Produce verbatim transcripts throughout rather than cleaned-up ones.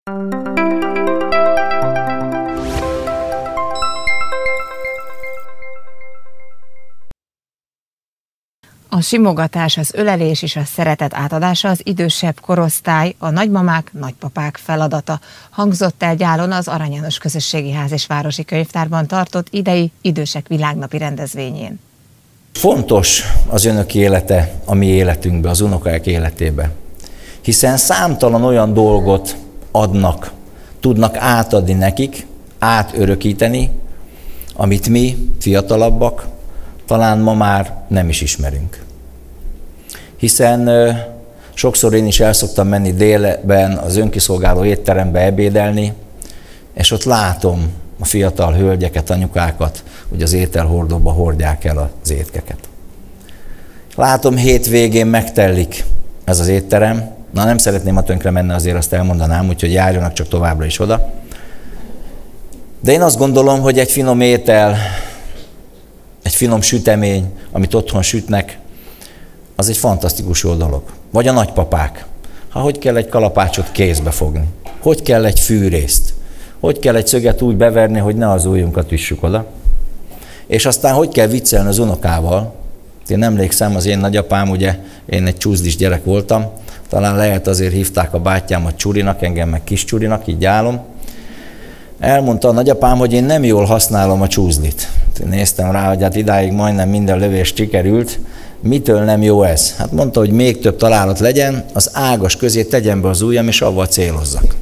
A simogatás, az ölelés és a szeretet átadása az idősebb korosztály, a nagymamák, nagypapák feladata, hangzott el Gyálon az Arany János Közösségi Ház és Városi Könyvtárban tartott idei Idősek Világnapi rendezvényén. Fontos az önök élete a mi életünkbe, az unokák életébe, hiszen számtalan olyan dolgot adnak, tudnak átadni nekik, átörökíteni, amit mi, fiatalabbak, talán ma már nem is ismerünk. Hiszen ö, sokszor én is el szoktam menni délben az önkiszolgáló étterembe ebédelni, és ott látom a fiatal hölgyeket, anyukákat, hogy az ételhordóba hordják el az étkeket. Látom, hétvégén megtellik ez az étterem. Na, nem szeretném, ha tönkre menne, azért azt elmondanám, úgyhogy járjanak csak továbbra is oda. De én azt gondolom, hogy egy finom étel, egy finom sütemény, amit otthon sütnek, az egy fantasztikus jó dolog. Vagy a nagypapák. Ha hogy kell egy kalapácsot kézbe fogni? Hogy kell egy fűrészt? Hogy kell egy szöget úgy beverni, hogy ne az ujjunkat üssük oda? És aztán hogy kell viccelni az unokával? Én emlékszem, az én nagyapám, ugye, én egy csúzdis gyerek voltam, talán lehet azért hívták a bátyámat Csurinak, engem meg Kis Csurinak, így állom. Elmondta a nagyapám, hogy én nem jól használom a csúzdit. Én néztem rá, hogy hát idáig majdnem minden lövés sikerült, mitől nem jó ez? Hát mondta, hogy még több találat legyen, az ágas közé tegyen be az ujjam, és avval célozzak.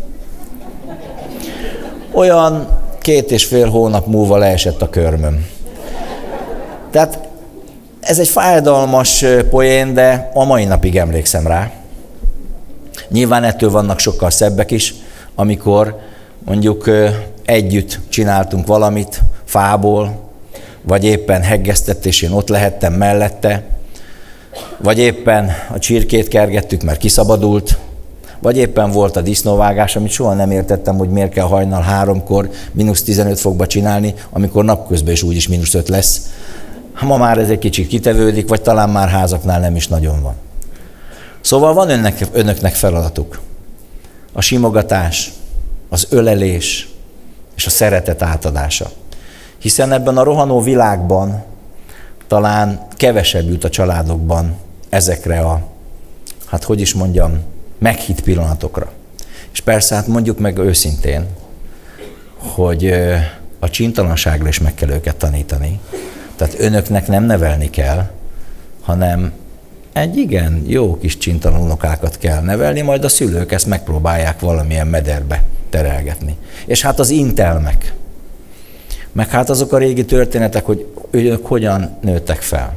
Olyan két és fél hónap múlva leesett a körmöm. Tehát ez egy fájdalmas poén, de a mai napig emlékszem rá. Nyilván ettől vannak sokkal szebbek is, amikor mondjuk együtt csináltunk valamit fából, vagy éppen heggeztett, és én ott lehettem mellette, vagy éppen a csirkét kergettük, mert kiszabadult, vagy éppen volt a disznóvágás, amit soha nem értettem, hogy miért kell hajnal háromkor mínusz tizenöt fokba csinálni, amikor napközben is úgyis mínusz öt lesz. Ma már ez egy kicsit kitevődik, vagy talán már házaknál nem is nagyon van. Szóval van önnek, önöknek feladatuk. A simogatás, az ölelés és a szeretet átadása. Hiszen ebben a rohanó világban talán kevesebb jut a családokban ezekre a, hát hogy is mondjam, meghitt pillanatokra. És persze, hát mondjuk meg őszintén, hogy a csintalanságra is meg kell őket tanítani. Tehát önöknek nem nevelni kell, hanem egy igen jó kis csintalan unokákat kell nevelni, majd a szülők ezt megpróbálják valamilyen mederbe terelgetni. És hát az intelmek, meg hát azok a régi történetek, hogy ők hogyan nőttek fel.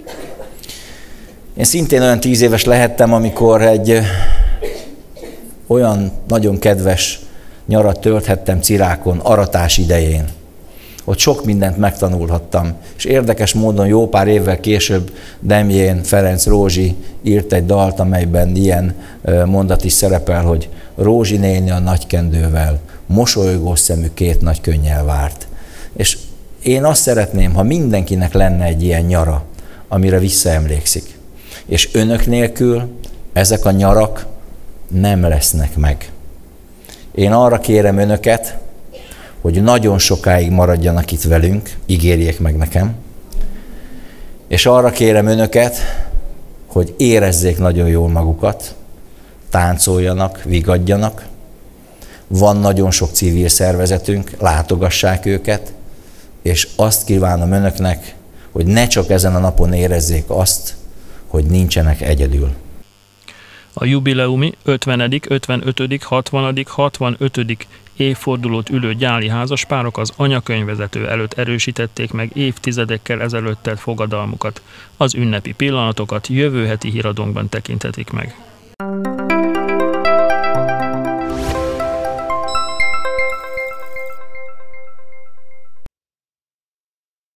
Én szintén olyan tíz éves lehettem, amikor egy olyan nagyon kedves nyarat tölthettem Cirákon, aratás idején. Ott sok mindent megtanulhattam, és érdekes módon jó pár évvel később Demjén Ferenc Rózsi írt egy dalt, amelyben ilyen mondat is szerepel, hogy Rózsi néni a nagykendővel, mosolygó szemű két nagy könnyel várt. És én azt szeretném, ha mindenkinek lenne egy ilyen nyara, amire visszaemlékszik. És önök nélkül ezek a nyarak nem lesznek meg. Én arra kérem önöket, hogy nagyon sokáig maradjanak itt velünk, ígérjék meg nekem, és arra kérem önöket, hogy érezzék nagyon jól magukat, táncoljanak, vigadjanak. Van nagyon sok civil szervezetünk, látogassák őket, és azt kívánom önöknek, hogy ne csak ezen a napon érezzék azt, hogy nincsenek egyedül. A jubileumi ötvenedik, ötvenötödik, hatvanadik, hatvanötödik évfordulót ülő gyáli házaspárok az anyakönyvvezető előtt erősítették meg évtizedekkel ezelőtt tett fogadalmukat. Az ünnepi pillanatokat jövő heti híradónkban tekinthetik meg.